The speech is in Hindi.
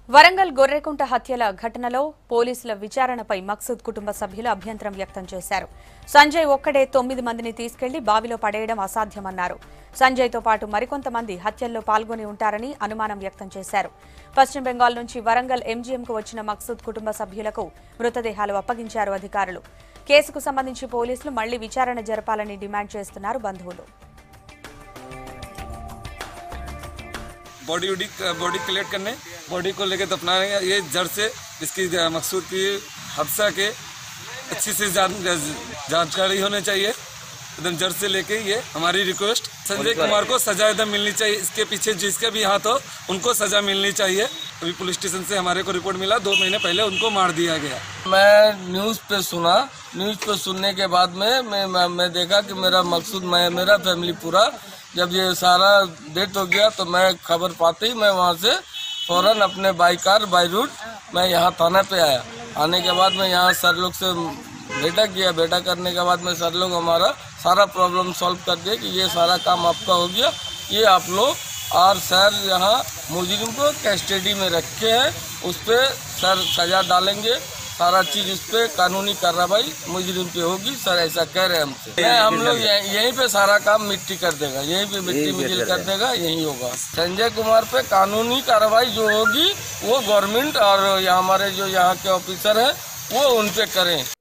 వరంగల్ గొర్రెకుంట హత్యల ఘటనలో పోలీసుల విచారణపై మక్సూద్ కుటుంబ సభ్యులు అభ్యంతరం వ్యక్తం చేశారు. సంజయ్ ఒక్కడే 9 మందిని తీసుకెళ్లి బావిలో పడేయడం అసాధ్యమన్నారు. సంజయ్తో పాటు మరికొంతమంది హత్యల్లో పాల్గొని ఉంటారని అనుమానం వ్యక్తం చేశారు. పశ్చిమ బెంగాల్ నుంచి వరంగల్ ఎంజీఎంకు వచ్చిన మక్సూద్ కుటుంబ సభ్యులకు మృతదేహాలు అప్పగించారు అధికారులు. కేసుకు సంబంధించి పోలీసులు మళ్లీ విచారణ జరపాలని డిమాండ్ చేస్తున్నారు బంధువులు. बॉडी कलेक्ट करने, बॉडी को लेकर दफनाने, ये जड़ से इसकी मकसूद की हादसा के अच्छी से जानकारी होनी चाहिए। एकदम जड़ से लेके ये हमारी रिक्वेस्ट। संजय कुमार को सजा एकदम मिलनी चाहिए। इसके पीछे जिसके भी हाथ हो उनको सजा मिलनी चाहिए। अभी पुलिस स्टेशन से हमारे को रिपोर्ट मिला 2 महीने पहले उनको मार दिया गया। मैं न्यूज़ पे सुना, न्यूज़ पे सुनने के बाद में मैं देखा कि मेरा मकसूद, मेरा फैमिली पूरा, जब ये सारा डेट हो गया तो मैं खबर पाते ही मैं वहाँ से फौरन अपने बाई रूट मैं यहाँ थाना पे आया। आने के बाद मैं यहाँ सर लोग से भेंटा किया। भेंटा करने के बाद में सर लोग हमारा सारा प्रॉब्लम सॉल्व कर दिए कि ये सारा काम आपका हो गया, ये आप लोग और सर यहाँ मुजरिम को कस्टडी में रखे हैं, उस पर सर सजा डालेंगे, सारा चीज उस पर कानूनी कार्रवाई मुजरिम पे होगी। सर ऐसा कह रहे हैं हमसे। हम लोग यहीं पे सारा काम मिट्टी कर देगा, यहीं पे मिट्टी मिल कर देगा, यही होगा। संजय कुमार पे कानूनी कार्रवाई जो होगी वो गवर्नमेंट और हमारे जो यहाँ के ऑफिसर हैं वो उन पे करें।